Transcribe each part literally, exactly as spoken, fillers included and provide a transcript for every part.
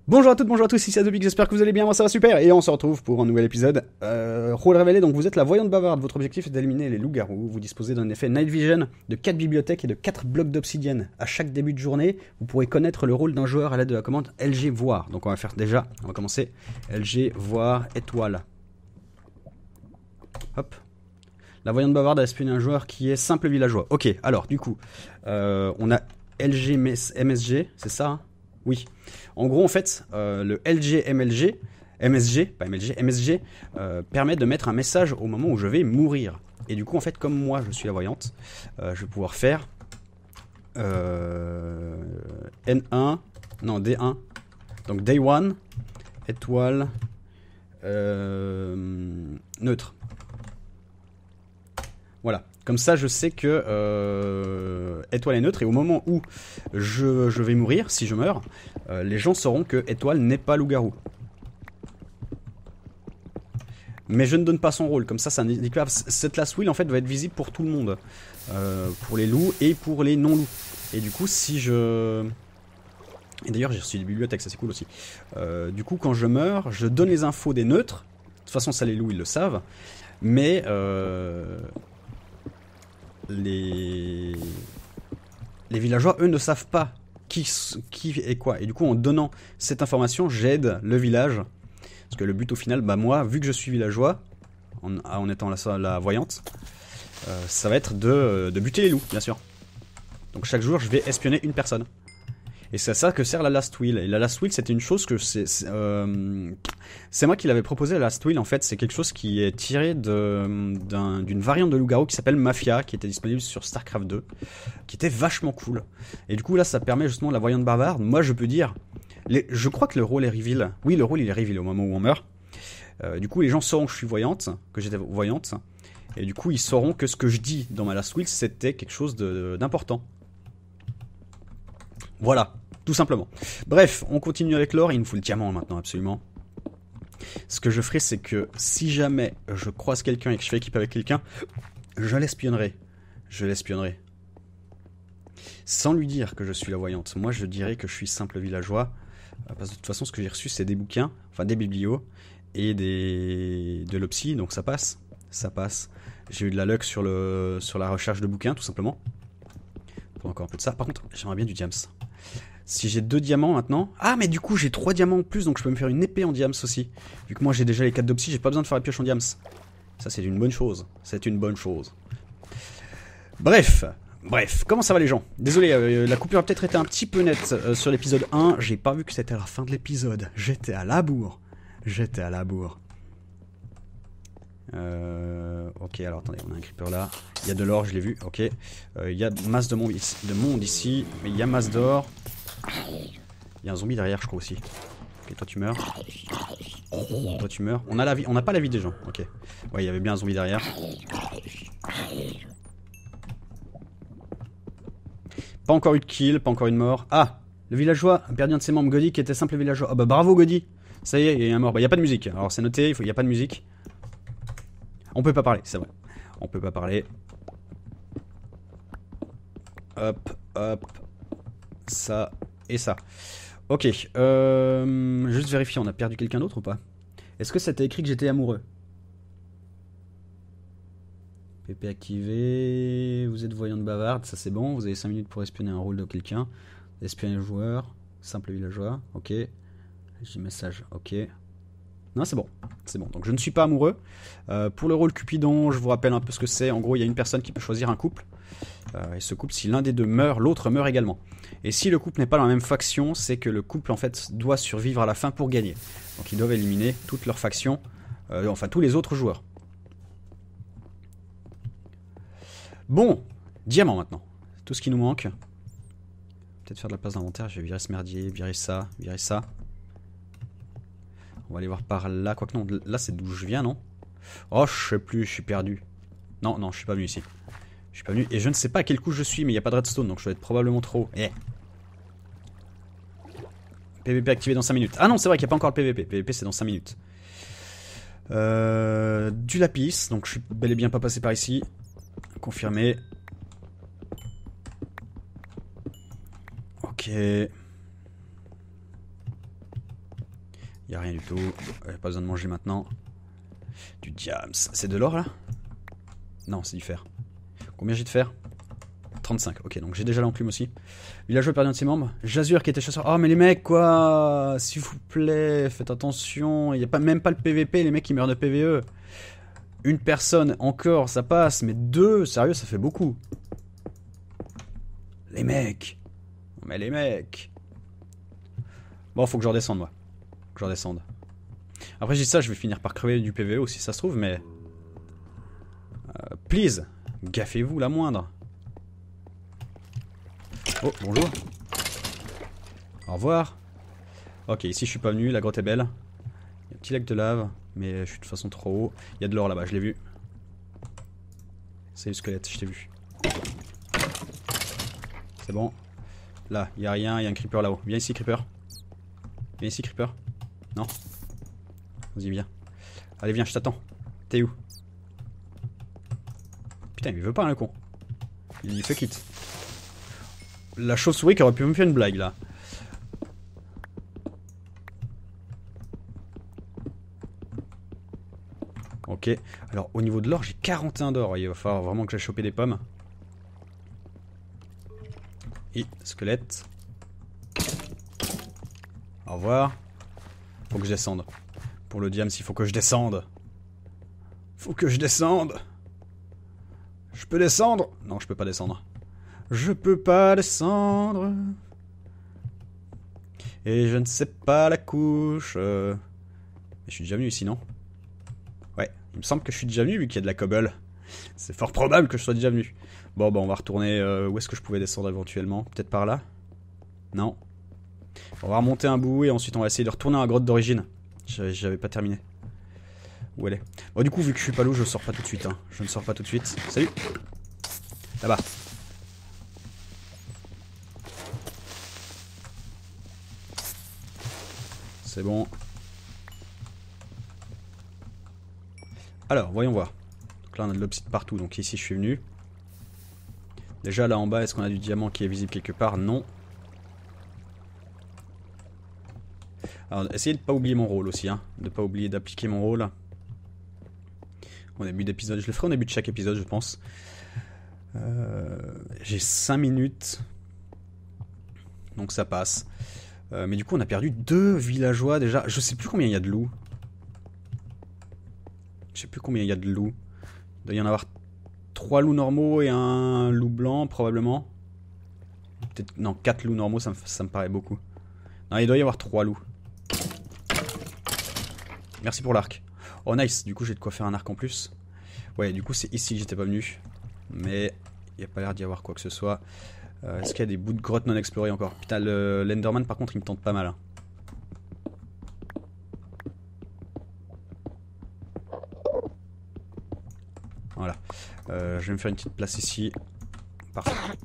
Bonjour à toutes, bonjour à tous, ici Adobe, j'espère que vous allez bien, moi ça va super, et on se retrouve pour un nouvel épisode. Euh, rôle révélé, donc vous êtes la voyante bavarde, votre objectif est d'éliminer les loups-garous, vous disposez d'un effet Night Vision, de quatre bibliothèques et de quatre blocs d'obsidienne. À chaque début de journée, vous pourrez connaître le rôle d'un joueur à l'aide de la commande L G voir. Donc on va faire déjà, on va commencer, L G voir étoile. Hop. La voyante bavarde a espionné un joueur qui est simple villageois. Ok, alors du coup, euh, on a L G M S G, c'est ça hein? Oui. En gros, en fait, euh, le L G M L G, M S G, pas M L G, M S G, euh, permet de mettre un message au moment où je vais mourir. Et du coup, en fait, comme moi, je suis la voyante, euh, je vais pouvoir faire euh, N un, non, D un, donc Day one, étoile, euh, neutre. Voilà. Comme ça, je sais que euh, étoile est neutre et au moment où je, je vais mourir, si je meurs, euh, les gens sauront que étoile n'est pas loup-garou. Mais je ne donne pas son rôle, comme ça, ça n'indique pas. Cette last will en fait va être visible pour tout le monde, euh, pour les loups et pour les non-loups. Et du coup, si je et d'ailleurs, j'ai reçu des bibliothèques, ça c'est cool aussi. Euh, du coup, quand je meurs, je donne les infos des neutres. De toute façon, ça les loups ils le savent, mais euh, Les... les villageois, eux, ne savent pas qui, qui est quoi. Et du coup, en donnant cette information, j'aide le village. Parce que le but au final, bah moi, vu que je suis villageois, en, en étant la, la voyante, euh, ça va être de, de buter les loups, bien sûr. Donc chaque jour, je vais espionner une personne. Et c'est à ça que sert la Last Will. Et la Last Will, c'était une chose que c'est... C'est euh, moi qui l'avais proposé, la Last Will, en fait. C'est quelque chose qui est tiré d'une un, variante de loup-garou qui s'appelle Mafia, qui était disponible sur StarCraft deux, qui était vachement cool. Et du coup, là, ça permet justement la voyante bavarde. Moi, je peux dire... Les, je crois que le rôle est reveal. Oui, le rôle, il est reveal au moment où on meurt. Euh, du coup, les gens sauront que je suis voyante, que j'étais voyante. Et du coup, ils sauront que ce que je dis dans ma Last Will, c'était quelque chose d'important. Voilà, tout simplement. Bref, on continue avec l'or, il me faut le diamant maintenant, absolument. Ce que je ferai, c'est que si jamais je croise quelqu'un et que je fais équipe avec quelqu'un, je l'espionnerai. Je l'espionnerai. Sans lui dire que je suis la voyante. Moi, je dirais que je suis simple villageois. Parce que de toute façon, ce que j'ai reçu, c'est des bouquins, enfin des biblios, et des de l'opsie, donc ça passe. Ça passe. J'ai eu de la luck sur, le... sur la recherche de bouquins, tout simplement. Faut encore un peu de ça. Par contre, j'aimerais bien du diams. Si j'ai deux diamants maintenant... Ah, mais du coup, j'ai trois diamants en plus, donc je peux me faire une épée en diams aussi. Vu que moi, j'ai déjà les quatre d'opsie, j'ai pas besoin de faire la pioche en diams. Ça, c'est une bonne chose. C'est une bonne chose. Bref. Bref. Comment ça va, les gens? Désolé, euh, la coupure a peut-être été un petit peu nette euh, sur l'épisode un. J'ai pas vu que c'était la fin de l'épisode. J'étais à la bourre. J'étais à la bourre. Euh, ok, alors attendez, on a un creeper là. Il y a de l'or, je l'ai vu. Ok. Euh, il y a masse de monde, de monde ici. Mais il y a masse d'or. Il y a un zombie derrière, je crois aussi. Ok, toi tu meurs. Toi tu meurs. On a la vie, on n'a pas la vie des gens. Ok. Ouais, il y avait bien un zombie derrière. Pas encore eu de kill, pas encore eu de mort. Ah, le villageois a perdu un de ses membres, Godi, qui était simple villageois. Ah bah bravo Godi. Ça y est, il y a un mort. Bah il y a pas de musique. Alors c'est noté, il faut, il y a pas de musique. On peut pas parler, c'est vrai. On peut pas parler. Hop, hop. Ça et ça. Ok, euh, juste vérifier, on a perdu quelqu'un d'autre ou pas? Est-ce que c'était écrit que j'étais amoureux? P P activé, vous êtes voyante bavarde, ça c'est bon, vous avez cinq minutes pour espionner un rôle de quelqu'un. Espionner le joueur, simple villageois, ok. J'ai message, ok. Non, c'est bon, c'est bon. Donc je ne suis pas amoureux. Euh, pour le rôle Cupidon, je vous rappelle un peu ce que c'est. En gros, il y a une personne qui peut choisir un couple. Euh, et ce couple, si l'un des deux meurt, l'autre meurt également. Et si le couple n'est pas dans la même faction, c'est que le couple en fait doit survivre à la fin pour gagner. Donc ils doivent éliminer toutes leurs factions, euh, enfin tous les autres joueurs. Bon, diamant maintenant. Tout ce qui nous manque. Peut-être faire de la place d'inventaire. Je vais virer ce merdier, virer ça, virer ça. On va aller voir par là. Quoique non, là c'est d'où je viens, non? Oh, je sais plus, je suis perdu. Non, non, je suis pas venu ici. Je suis pas venu et je ne sais pas à quel coup je suis, mais il n'y a pas de redstone, donc je dois être probablement trop. Eh. P V P activé dans cinq minutes. Ah non, c'est vrai qu'il n'y a pas encore le P V P. P V P c'est dans cinq minutes. Euh, du lapis, donc je suis bel et bien pas passé par ici. Confirmé. Ok. Il n'y a rien du tout. Ouais, pas besoin de manger maintenant. Du diams. C'est de l'or là? Non, c'est du fer. Combien j'ai de fer? trente-cinq. Ok, donc j'ai déjà l'enclume aussi. Villageois perdu un de ses membres. Jazur qui était chasseur. Oh, mais les mecs, quoi! S'il vous plaît, faites attention. Il n'y a pas, même pas le P V P, les mecs qui meurent de P V E. Une personne, encore, ça passe. Mais deux, sérieux, ça fait beaucoup. Les mecs. Mais les mecs. Bon, faut que je redescende, moi. Faut que je redescende. Après, je dis ça, je vais finir par crever du P V E si ça se trouve, mais... Euh, please, gaffez-vous la moindre. Oh, bonjour. Au revoir. Ok, ici je suis pas venu, la grotte est belle. Il y a un petit lac de lave, mais je suis de toute façon trop haut. Il y a de l'or là-bas, je l'ai vu. C'est le squelette, je t'ai vu. C'est bon. Là, il n'y a rien, il y a un creeper là-haut. Viens ici, creeper. Viens ici, creeper. Non. Vas-y, viens. Allez, viens, je t'attends. T'es où? Putain, il veut pas, hein, le con. Il fait quitte. La chauve-souris qui aurait pu me faire une blague là. Ok. Alors au niveau de l'or, j'ai quarante et un d'or. Il va falloir vraiment que j'aille choper des pommes. Et squelette. Au revoir. Faut que je descende. Pour le diams, il faut que je descende. Faut que je descende. Je peux descendre? Non, je peux pas descendre. Je peux pas descendre. Et je ne sais pas la couche. Euh... Je suis déjà venu ici, non? Ouais, il me semble que je suis déjà venu vu qu'il y a de la cobble. C'est fort probable que je sois déjà venu. Bon, bah on va retourner. Euh, où est-ce que je pouvais descendre éventuellement? Peut-être par là? Non. On va remonter un bout et ensuite on va essayer de retourner à la grotte d'origine. J'avais pas terminé. Où elle est? Bon, du coup, vu que je suis pas loup, je sors pas tout de suite. Hein. Je ne sors pas tout de suite. Salut! Là-bas. C'est bon. Alors, voyons voir. Donc là, on a de l'obsidian partout. Donc ici, je suis venu. Déjà, là en bas, est-ce qu'on a du diamant qui est visible quelque part? Non. Alors, essayez de ne pas oublier mon rôle aussi. Hein. De ne pas oublier d'appliquer mon rôle. Au début d'épisode. Je le ferai au début de chaque épisode, je pense. Euh, J'ai cinq minutes. Donc ça passe. Euh, mais du coup, on a perdu deux villageois déjà. Je sais plus combien il y a de loups. Je sais plus combien il y a de loups. Il doit y en avoir trois loups normaux et un loup blanc, probablement. Peut-être, non, quatre loups normaux, ça me, ça me paraît beaucoup. Non, il doit y avoir trois loups. Merci pour l'arc. Oh, nice. Du coup, j'ai de quoi faire un arc en plus. Ouais, du coup, c'est ici que j'étais pas venu. Mais il n'y a pas l'air d'y avoir quoi que ce soit. Euh, Est-ce qu'il y a des bouts de grotte non explorés encore? Putain, le l'Enderman par contre il me tente pas mal. Hein. Voilà. Euh, je vais me faire une petite place ici. Parfait.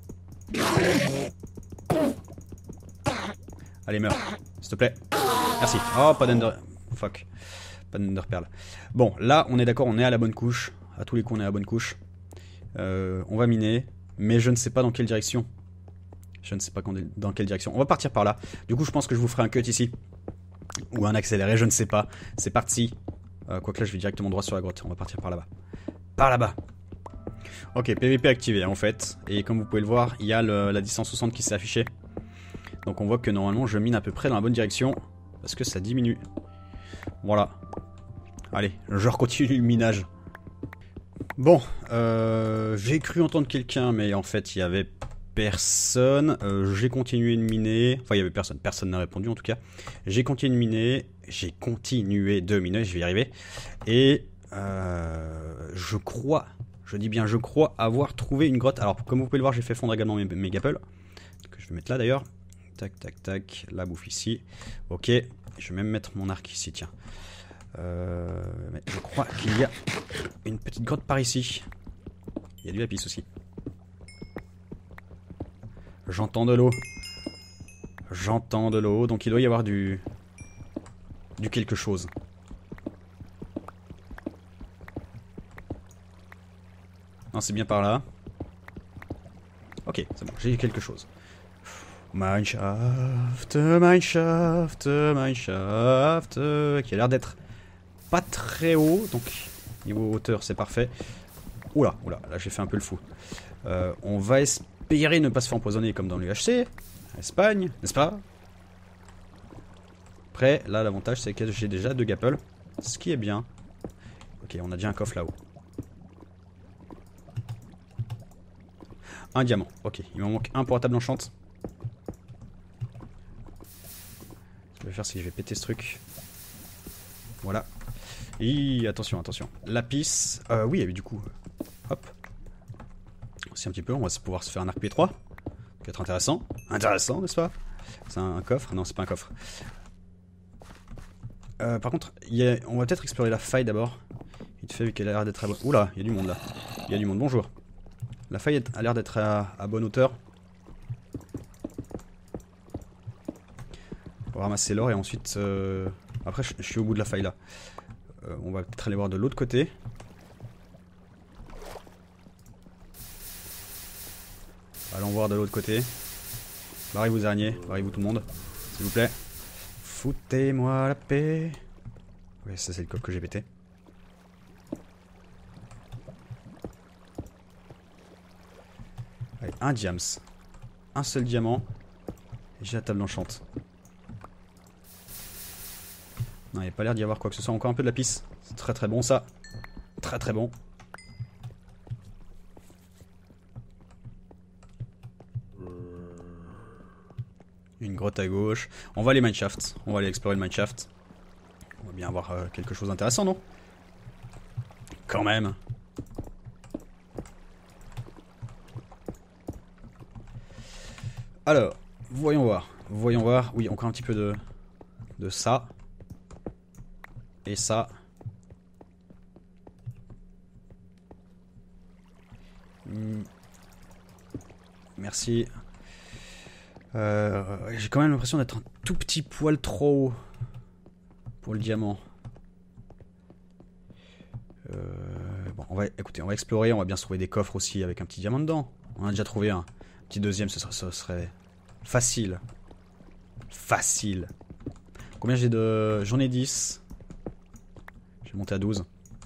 Allez, meurs. S'il te plaît. Merci. Oh, pas d'Ender... Fuck. Pas d'Ender Pearl. Bon, là, on est d'accord, on est à la bonne couche. À tous les coups, on est à la bonne couche. Euh, on va miner. Mais je ne sais pas dans quelle direction. Je ne sais pas dans quelle direction. On va partir par là. Du coup, je pense que je vous ferai un cut ici. Ou un accéléré, je ne sais pas. C'est parti. Euh, Quoique là, je vais directement droit sur la grotte. On va partir par là-bas. Par là-bas. Ok, P V P activé, hein, en fait. Et comme vous pouvez le voir, il y a le, la distance soixante qui s'est affichée. Donc on voit que normalement, je mine à peu près dans la bonne direction. Parce que ça diminue. Voilà. Allez, je continue le minage. Bon, euh, j'ai cru entendre quelqu'un, mais en fait, il y avait personne. Euh, j'ai continué de miner. Enfin, il y avait personne. Personne n'a répondu, en tout cas. J'ai continué de miner. J'ai continué de miner. Je vais y arriver. Et euh, je crois, je dis bien je crois, avoir trouvé une grotte. Alors, comme vous pouvez le voir, j'ai fait fondre également mes, mes gapels. Que je vais mettre là, d'ailleurs. Tac, tac, tac. La bouffe ici. Ok. Je vais même mettre mon arc ici, tiens. Euh, mais je crois qu'il y a une petite grotte par ici. Il y a du lapis aussi. J'entends de l'eau. J'entends de l'eau. Donc il doit y avoir du... Du quelque chose. Non, c'est bien par là. Ok, c'est bon, j'ai quelque chose. Mineshaft, Mineshaft, Mineshaft, qui a l'air d'être pas très haut, donc niveau hauteur c'est parfait. Oula, oula, là j'ai fait un peu le fou. Euh, on va espérer ne pas se faire empoisonner comme dans l'U H C, Espagne, n'est-ce pas? Après, là l'avantage c'est que j'ai déjà deux gapples, ce qui est bien. Ok, on a déjà un coffre là-haut. Un diamant, ok, il m'en manque un pour la table enchante. Ce que je vais faire c'est que je vais péter ce truc. Voilà. Et attention, attention. Lapis, euh, oui, et du coup, hop. Aussi un petit peu, on va pouvoir se faire un arc P trois. Ça peut être intéressant. Intéressant, n'est-ce pas? C'est un, un coffre? Non, c'est pas un coffre. Euh, par contre, y a, on va peut-être explorer la faille d'abord. Il te fait vu qu'elle a l'air d'être à bonne... Oula, il y a du monde là. Il y a du monde, bonjour. La faille a l'air d'être à, à bonne hauteur. On va ramasser l'or et ensuite... Euh... Après, je, je suis au bout de la faille là. Euh, on va peut-être aller voir de l'autre côté. Allons voir de l'autre côté. Barrez-vous araignées, barrez-vous tout le monde, s'il vous plaît. Foutez-moi la paix. Ouais, ça c'est le coffre que j'ai pété. Allez, un diams. Un seul diamant. Et j'ai la table enchante. Non, il n'y a pas l'air d'y avoir quoi que ce soit. Encore un peu de lapis. C'est très très bon ça. Très très bon. Une grotte à gauche. On va aller mineshaft. On va aller explorer le mineshaft. On va bien avoir euh, quelque chose d'intéressant, non? Quand même. Alors, voyons voir. Voyons voir. Oui, encore un petit peu de, de ça. Et ça. Hmm. Merci. Euh, J'ai quand même l'impression d'être un tout petit poil trop haut pour le diamant. Euh, bon, on va, écoutez, on va explorer. On va bien se trouver des coffres aussi avec un petit diamant dedans. On a déjà trouvé un. Un petit deuxième, ce serait, ce serait facile. Facile. Combien j'ai de... J'en ai dix. Je vais monter à douze.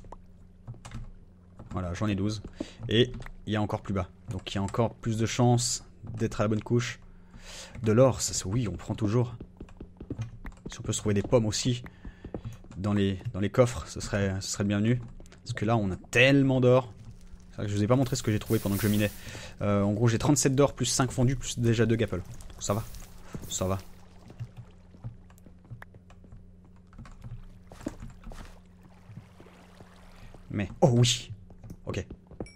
Voilà, j'en ai douze. Et il y a encore plus bas. Donc il y a encore plus de chances d'être à la bonne couche. De l'or, ça, oui, on prend toujours. Si on peut se trouver des pommes aussi dans les, dans les coffres, ce serait, ce serait le bienvenu. Parce que là, on a tellement d'or. C'est vrai que je vous ai pas montré ce que j'ai trouvé pendant que je minais. Euh, en gros, j'ai trente-sept d'or plus cinq fondus plus déjà deux gapples. Donc ça va. Ça va. Mais... Oh oui. Ok.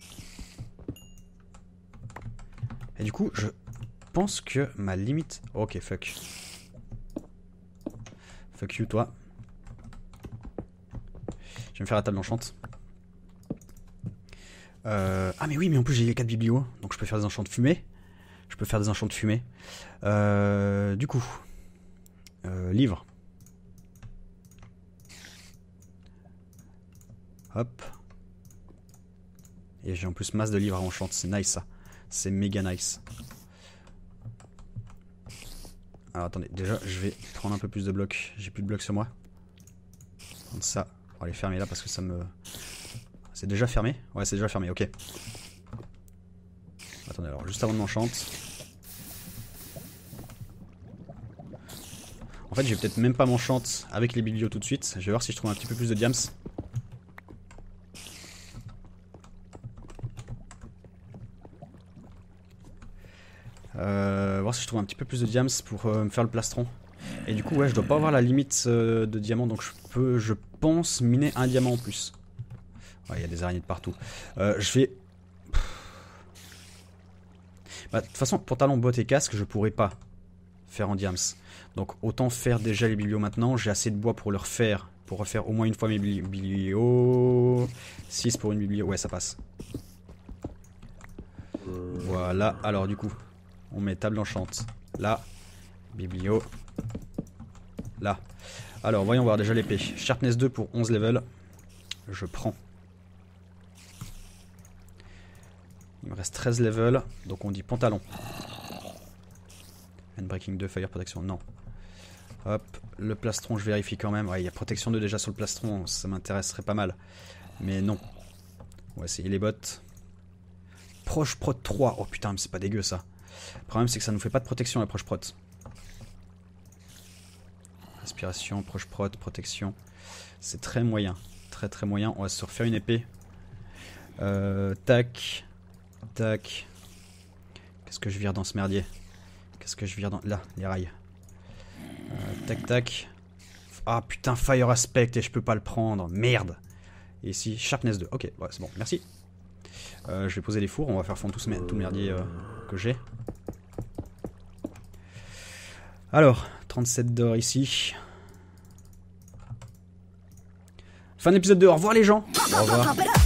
Et du coup, je pense que ma limite... Ok, fuck. Fuck you, toi. Je vais me faire la table enchante. Euh... Ah mais oui, mais en plus j'ai les quatre biblios. Donc je peux faire des enchants de fumée. Je peux faire des enchants de fumée. Euh... Du coup... Euh, livre. Hop. Et j'ai en plus masse de livres à enchanter. C'est nice ça. C'est méga nice. Alors attendez, déjà je vais prendre un peu plus de blocs. J'ai plus de blocs sur moi. Comme ça, on va les fermer là parce que ça me... C'est déjà fermé? Ouais, c'est déjà fermé, ok. Attendez, alors juste avant de m'enchante. En fait, je vais peut-être même pas m'enchante avec les biblios tout de suite. Je vais voir si je trouve un petit peu plus de diams. Euh, voir si je trouve un petit peu plus de diams pour euh, me faire le plastron. Et du coup, ouais, je dois pas avoir la limite euh, de diamants, donc je peux, je pense, miner un diamant en plus. Ouais, il y a des araignées de partout. Euh, je vais... Bah, de toute façon, pour talons, bottes et casque, je pourrais pas faire en diams. Donc autant faire déjà les biblios maintenant. J'ai assez de bois pour le refaire, pour refaire au moins une fois mes biblios. six pour une biblio, ouais, ça passe. Voilà, alors du coup... On met table enchante là, biblio là. Alors voyons voir déjà l'épée. Sharpness deux pour onze level. Je prends. Il me reste treize levels, donc on dit pantalon. Handbreaking deux, Fire Protection, non. Hop, le plastron, je vérifie quand même. Ouais, il y a protection deux déjà sur le plastron, ça m'intéresserait pas mal. Mais non. On va essayer les bottes. Proche prot trois. Oh putain, mais c'est pas dégueu ça. Le problème, c'est que ça nous fait pas de protection la proche prot. Respiration, proche prot, protection. C'est très moyen. Très très moyen. On va se refaire une épée. Euh, tac. Tac. Qu'est-ce que je vire dans ce merdier? Qu'est-ce que je vire dans... Là, les rails. Euh, tac tac. Ah putain, Fire Aspect et je peux pas le prendre. Merde. Et ici, Sharpness deux. Ok, ouais, c'est bon, merci. Euh, je vais poser les fours, on va faire fondre tout, ce mer tout le merdier euh, que j'ai. Alors, trente-sept d'or ici. Fin d'épisode deux, au revoir les gens. Au revoir.